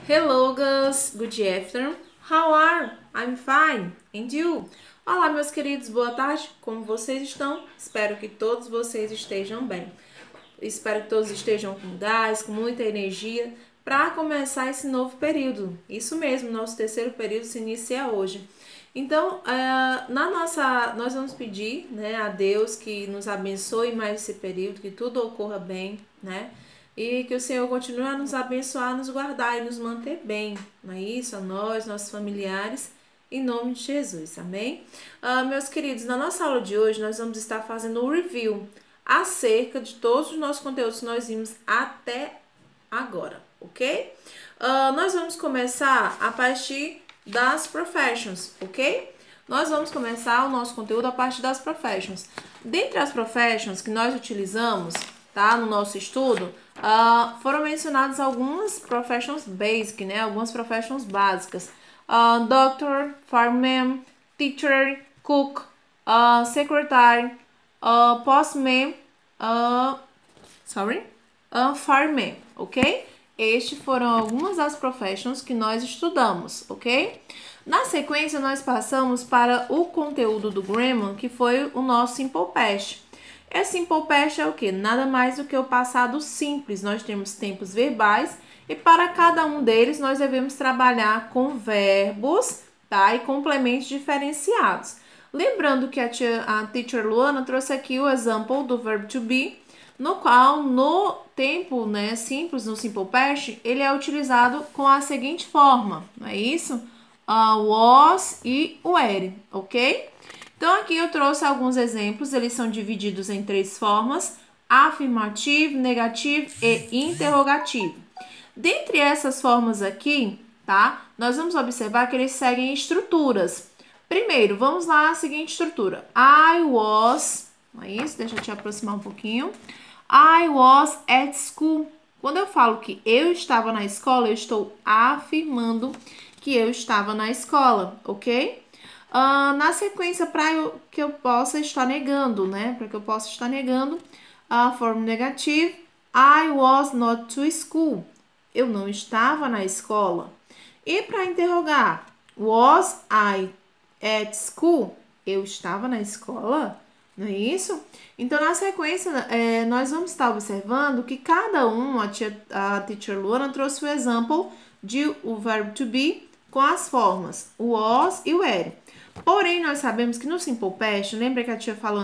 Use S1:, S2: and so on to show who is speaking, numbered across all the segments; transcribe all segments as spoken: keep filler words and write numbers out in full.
S1: Hello girls, good afternoon. How are? I'm fine. And you? Olá meus queridos, boa tarde. Como vocês estão? Espero que todos vocês estejam bem. Espero que todos estejam com gás, com muita energia para começar esse novo período. Isso mesmo, nosso terceiro período se inicia hoje. Então, uh, na nossa, nós vamos pedir, né, a Deus que nos abençoe mais esse período, que tudo ocorra bem, né? E que o Senhor continue a nos abençoar, nos guardar e nos manter bem. Não é isso? A nós, nossos familiares, em nome de Jesus. Amém? Uh, meus queridos, na nossa aula de hoje, nós vamos estar fazendo um review acerca de todos os nossos conteúdos que nós vimos até agora, ok? Uh, nós vamos começar a partir das professions, ok? Nós vamos começar o nosso conteúdo a partir das professions. Dentre as professions que nós utilizamos, tá, no nosso estudo, uh, foram mencionadas algumas professions basic, né? Algumas professions básicas. Uh, doctor, fireman, teacher, cook, uh, secretary, uh, postman, uh, sorry, uh, fireman, ok? Estes foram algumas das professions que nós estudamos, ok? Na sequência, nós passamos para o conteúdo do grammar, que foi o nosso simple past. Esse simple past é o quê? Nada mais do que o passado simples. Nós temos tempos verbais e para cada um deles nós devemos trabalhar com verbos, tá? E complementos diferenciados. Lembrando que a, tia, a teacher Luana trouxe aqui o exemplo do verbo to be, no qual no tempo, né, simples, no simple past, ele é utilizado com a seguinte forma, não é isso? Uh, was e were, ok? Então, aqui eu trouxe alguns exemplos, eles são divididos em três formas: afirmativo, negativo e interrogativo. Dentre essas formas aqui, tá? Nós vamos observar que eles seguem estruturas. Primeiro, vamos lá à seguinte estrutura. I was, não é isso? Deixa eu te aproximar um pouquinho. I was at school. Quando eu falo que eu estava na escola, eu estou afirmando que eu estava na escola, ok? Uh, na sequência, para que eu possa estar negando, né? Para que eu possa estar negando a forma negativa, I was not to school. Eu não estava na escola. E para interrogar, was I at school? Eu estava na escola? Não é isso? Então, na sequência, é, nós vamos estar observando que cada um, a, tia, a teacher Luana trouxe o exemplo de o verbo to be com as formas was e were. Porém, nós sabemos que no simple past, lembra que a tia falou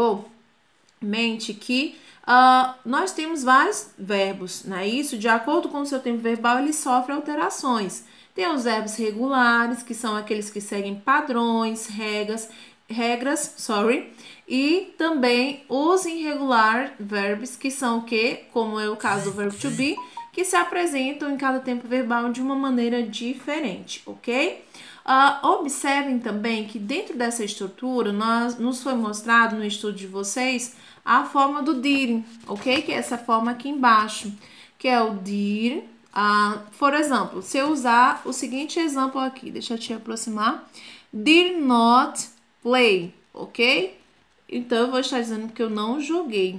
S1: anteriormente que uh, nós temos vários verbos, não é isso? De acordo com o seu tempo verbal, ele sofre alterações. Tem os verbos regulares, que são aqueles que seguem padrões, regras, regras, sorry, e também os irregular verbs, que são o que, como é o caso do verbo to be, que se apresentam em cada tempo verbal de uma maneira diferente, ok? Uh, observem também que dentro dessa estrutura, nós, nos foi mostrado no estudo de vocês a forma do did, ok? Que é essa forma aqui embaixo, que é o did. Uh, por exemplo, se eu usar o seguinte exemplo aqui, deixa eu te aproximar, did not play, ok? Então, eu vou estar dizendo que eu não joguei,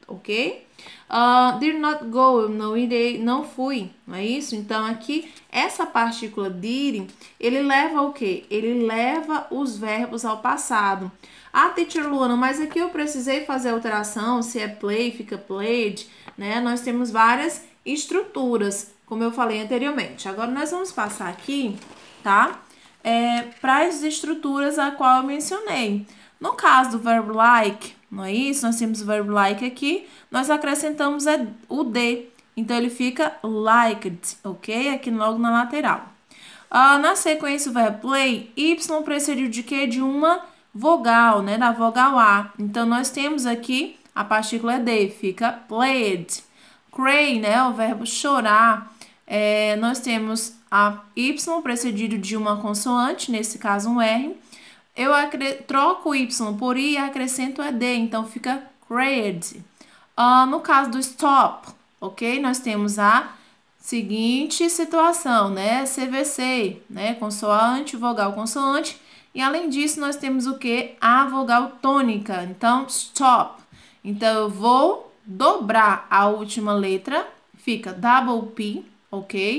S1: ok? Uh, did not go, eu não irei, não fui, não é isso? Então, aqui, essa partícula did, ele leva o quê? Ele leva os verbos ao passado. Ah, teacher Luana, mas aqui eu precisei fazer alteração, se é play, fica played, né? Nós temos várias estruturas, como eu falei anteriormente. Agora, nós vamos passar aqui, tá? É, para as estruturas a qual eu mencionei. No caso do verbo like, não é isso? Nós temos o verbo like aqui, nós acrescentamos o de, então ele fica liked, ok? Aqui logo na lateral. Uh, na sequência, o verbo play, y precedido de quê? De uma vogal, né? Da vogal A. Então, nós temos aqui a partícula de, fica played. Cry, né? O verbo chorar, é, nós temos a y precedido de uma consoante, nesse caso um R. Eu troco o y por i e acrescento ed, então fica cried. Uh, no caso do stop, ok? Nós temos a seguinte situação, né? C V C, né? Consoante, vogal, consoante. E além disso, nós temos o que? A vogal tônica, então stop. Então, eu vou dobrar a última letra, fica double P, ok?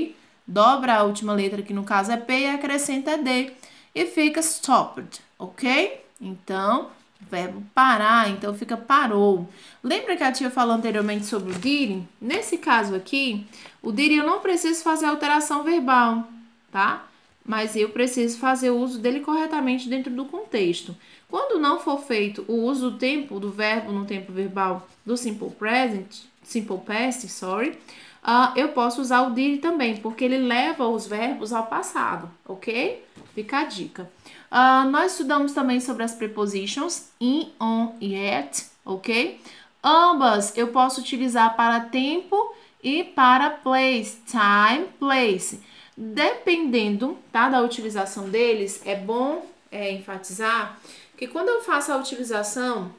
S1: dobra a última letra, que no caso é P, e acrescenta D, e fica stopped, ok? Então, verbo parar, então fica parou. Lembra que a tia falou anteriormente sobre o did? Nesse caso aqui, o did eu não preciso fazer alteração verbal, tá? Mas eu preciso fazer o uso dele corretamente dentro do contexto. Quando não for feito o uso do tempo, do verbo no tempo verbal do simple present, simple past, sorry, uh, eu posso usar o did também, porque ele leva os verbos ao passado, ok? Fica a dica. Uh, nós estudamos também sobre as prepositions in, on e at, ok? Ambas eu posso utilizar para tempo e para place, time, place. Dependendo, tá, da utilização deles, é bom é, enfatizar que quando eu faço a utilização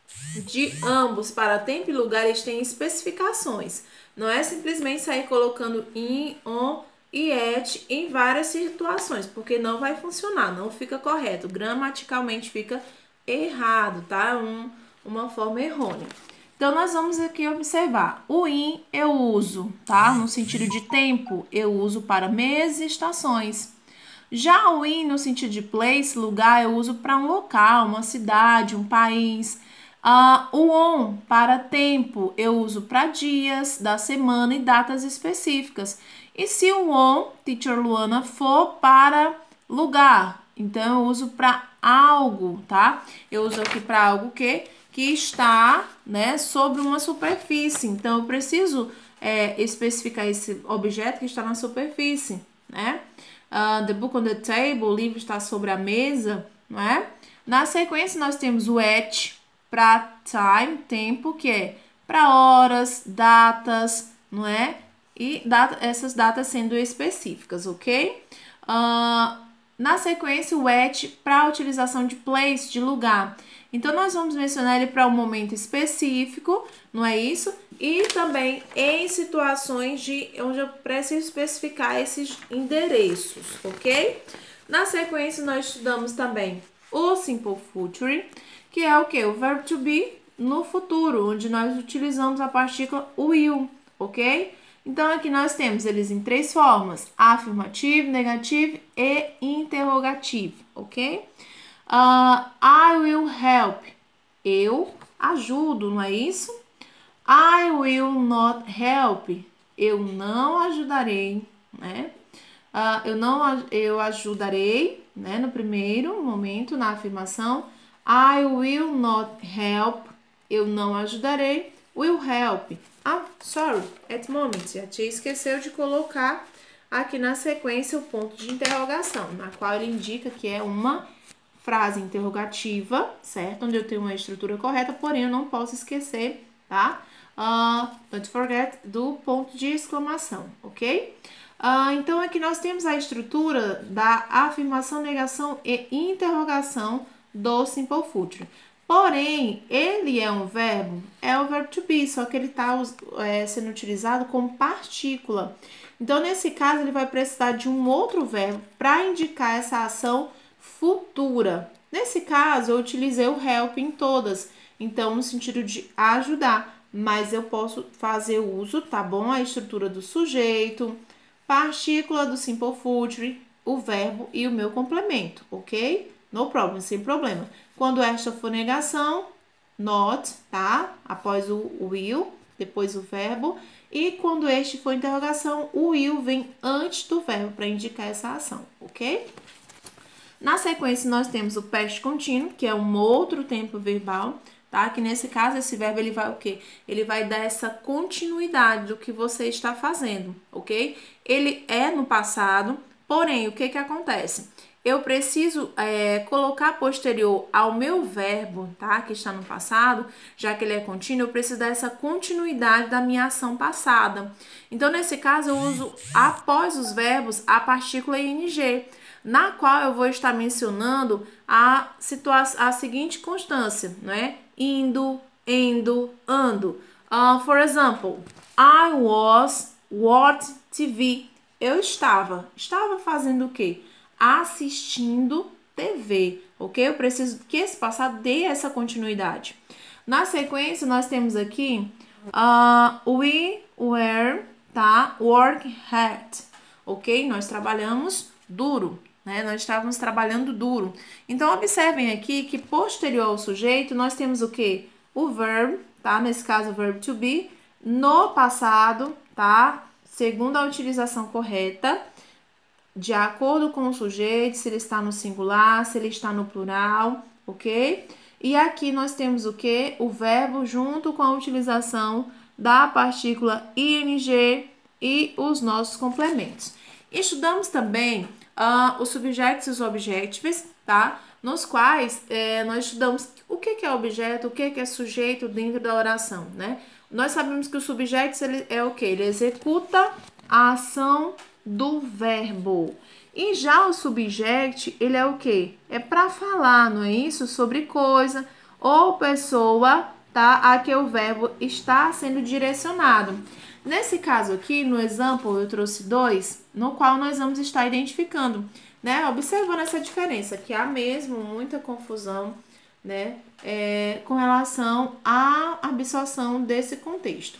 S1: de ambos para tempo e lugar, eles têm especificações. Não é simplesmente sair colocando in, on e at em várias situações, porque não vai funcionar, não fica correto. Gramaticalmente fica errado, tá? Um, uma forma errônea. Então, nós vamos aqui observar. O in eu uso, tá? No sentido de tempo, eu uso para meses e estações. Já o in, no sentido de place, lugar, eu uso para um local, uma cidade, um país. Uh, o on, para tempo, eu uso para dias da semana e datas específicas. E se o on, Teacher Luana, for para lugar, então eu uso para algo, tá? Eu uso aqui para algo que, que está, né, sobre uma superfície. Então, eu preciso é, especificar esse objeto que está na superfície, né? Uh, the book on the table, o livro está sobre a mesa, não é? Na sequência, nós temos o at para time, tempo, que é para horas, datas, não é? E data, essas datas sendo específicas, ok? Uh, na sequência, o at para a utilização de place, de lugar. Então, nós vamos mencionar ele para um momento específico, não é isso? E também em situações de onde eu preciso especificar esses endereços, ok? Na sequência, nós estudamos também o simple future, que é o que? O verbo to be no futuro, onde nós utilizamos a partícula will, ok? Então, aqui nós temos eles em três formas: afirmativo, negativo e interrogativo, ok? Uh, I will help. Eu ajudo, não é isso? I will not help. Eu não ajudarei, né? Uh, eu não eu ajudarei, né? No primeiro momento, na afirmação. I will not help. Eu não ajudarei. Will help. Ah, sorry, at moment. A tia esqueceu de colocar aqui na sequência o ponto de interrogação, na qual ele indica que é uma frase interrogativa, certo? Onde eu tenho uma estrutura correta, porém eu não posso esquecer, tá? Uh, don't forget do ponto de exclamação, ok? Uh, então, aqui nós temos a estrutura da afirmação, negação e interrogação do simple future. Porém, ele é um verbo, é o verbo to be, só que ele está é, sendo utilizado como partícula. Então, nesse caso, ele vai precisar de um outro verbo para indicar essa ação futura. Nesse caso, eu utilizei o help em todas, então, no sentido de ajudar, mas eu posso fazer uso, tá bom? A estrutura do sujeito, partícula do simple future, o verbo e o meu complemento, ok? No problem, sem problema. Quando esta for negação, not, tá? Após o will, depois o verbo. E quando este for interrogação, o will vem antes do verbo para indicar essa ação, ok? Na sequência, nós temos o past contínuo, que é um outro tempo verbal, tá? Que nesse caso, esse verbo, ele vai o quê? Ele vai dar essa continuidade do que você está fazendo, ok? Ele é no passado, porém, o que que acontece? Eu preciso é, colocar posterior ao meu verbo, tá? Que está no passado, já que ele é contínuo, eu preciso dar essa continuidade da minha ação passada. Então, nesse caso, eu uso após os verbos a partícula ing, na qual eu vou estar mencionando a, situação, a seguinte constância, né? Indo, indo, ando. Uh, for example, I was watching T V. Eu estava. Estava fazendo o quê? Assistindo T V, ok? Eu preciso que esse passado dê essa continuidade. Na sequência, nós temos aqui uh, we were, tá? Work hard. ok? Nós trabalhamos duro, né? Nós estávamos trabalhando duro. Então, observem aqui que posterior ao sujeito, nós temos o quê? O verbo, tá? Nesse caso, o verbo to be, no passado, tá? Segundo a utilização correta, de acordo com o sujeito, se ele está no singular, se ele está no plural, ok? E aqui nós temos o quê? O verbo junto com a utilização da partícula ing e os nossos complementos. Estudamos também uh, os subjects e os objectives, tá? Nos quais é, nós estudamos o que, que é objeto, o que, que é sujeito dentro da oração, né? Nós sabemos que o subject ele é o quê? Ele executa a ação do verbo. E já o subject, ele é o quê? É para falar, não é isso? Sobre coisa ou pessoa, tá? A que o verbo está sendo direcionado. Nesse caso aqui, no example, eu trouxe dois, no qual nós vamos estar identificando, né? Observando essa diferença, que há mesmo muita confusão, né? É, com relação à absorção desse contexto.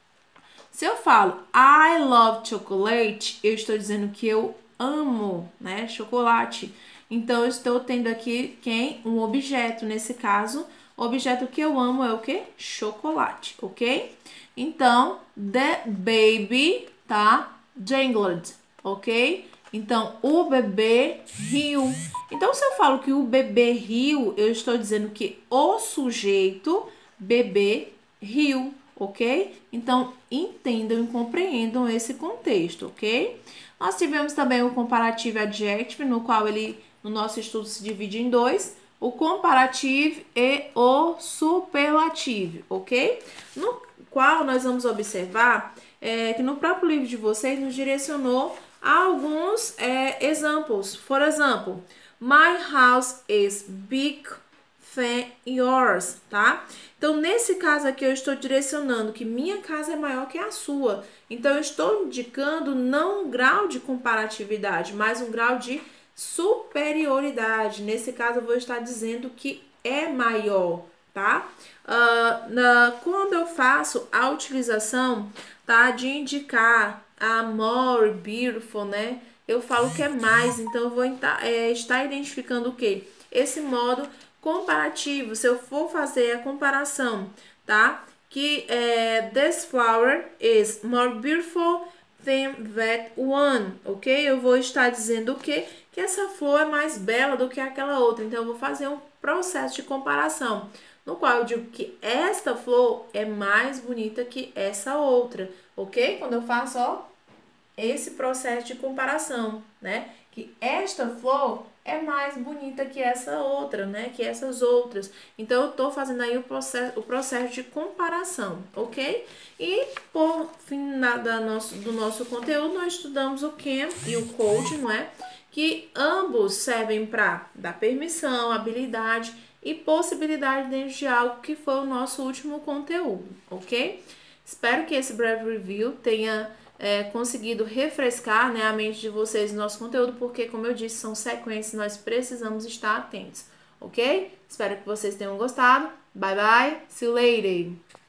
S1: Se eu falo I love chocolate, eu estou dizendo que eu amo, né, chocolate. Então, eu estou tendo aqui quem? Um objeto. Nesse caso, o objeto que eu amo é o quê? Chocolate, ok? Então, the baby, tá? Jangled, ok? Então, o bebê riu. Então, se eu falo que o bebê riu, eu estou dizendo que o sujeito bebê riu. Ok? Então, entendam e compreendam esse contexto, ok? Nós tivemos também o comparativo adjective, no qual ele, no nosso estudo, se divide em dois, o comparativo e o superlativo, ok? No qual nós vamos observar é, que no próprio livro de vocês nos direcionou a alguns é, exemplos. For example, my house is big than yours, tá? Então, nesse caso aqui, eu estou direcionando que minha casa é maior que a sua. Então, eu estou indicando não um grau de comparatividade, mas um grau de superioridade. Nesse caso, eu vou estar dizendo que é maior, tá? Uh, na, quando eu faço a utilização, tá, de indicar a more beautiful, né? Eu falo que é mais, então eu vou é, estar identificando o quê? Esse modo comparativo, se eu for fazer a comparação, tá? Que é, this flower is more beautiful than that one, ok? Eu vou estar dizendo o quê? Que essa flor é mais bela do que aquela outra. Então, eu vou fazer um processo de comparação, no qual eu digo que esta flor é mais bonita que essa outra, ok? Quando eu faço, ó, esse processo de comparação, né? Que esta flor é mais bonita que essa outra, né? Que essas outras. Então, eu tô fazendo aí o processo, o processo de comparação, ok? E, por fim da nosso, do nosso conteúdo, nós estudamos o can e o could, não é? Que ambos servem para dar permissão, habilidade e possibilidade dentro de algo, que foi o nosso último conteúdo, ok? Espero que esse breve review tenha É, conseguido refrescar, né, a mente de vocês no nosso conteúdo, porque, como eu disse, são sequências, nós precisamos estar atentos, ok? Espero que vocês tenham gostado. Bye, bye. See you later.